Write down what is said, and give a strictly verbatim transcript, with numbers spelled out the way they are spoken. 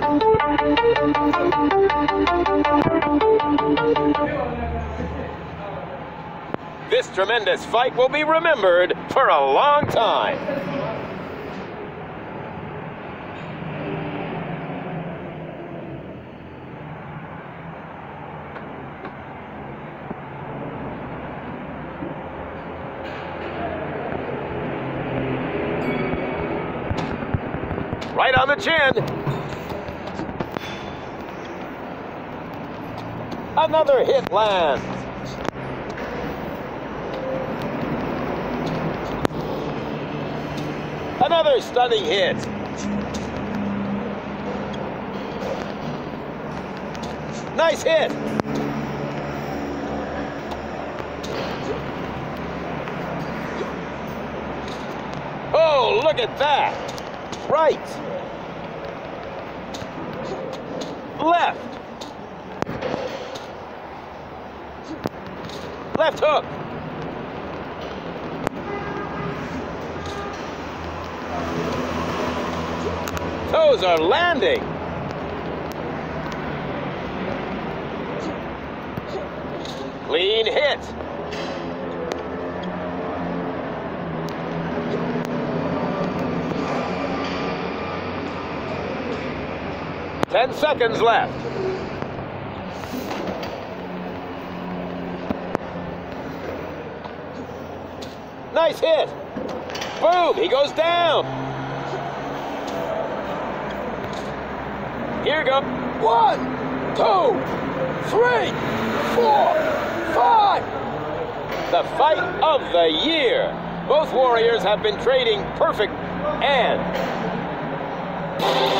This tremendous fight will be remembered for a long time. Right on the chin. Another hit lands. Another stunning hit. Nice hit. Oh, look at that. Right. Left. Left hook. Those are landing. Clean hit. Ten seconds left. Nice hit. Boom, he goes down. Here we go. One, two, three, four, five. The fight of the year. Both warriors have been trading perfect and...